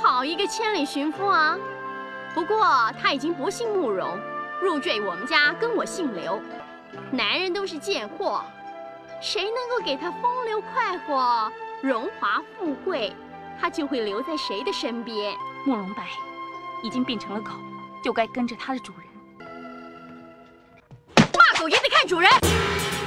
好一个千里寻夫啊！不过他已经不姓慕容，入赘我们家，跟我姓刘。男人都是贱货，谁能够给他风流快活、荣华富贵，他就会留在谁的身边。 慕容白已经变成了狗，就该跟着它的主人。 骂狗也得看主人。